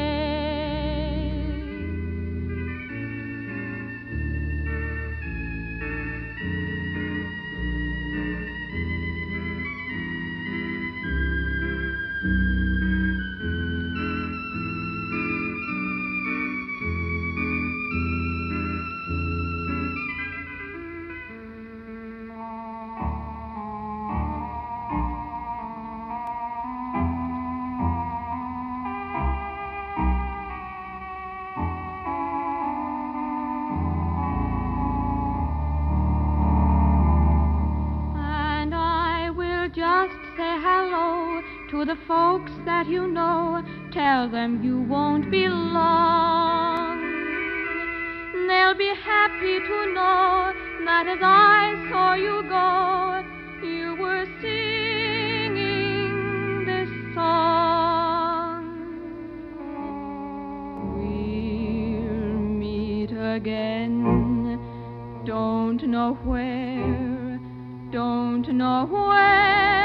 Just say hello to the folks that you know. Tell them you won't be long. They'll be happy to know that as I saw you go, you were singing this song. We'll meet again, don't know where, don't know where,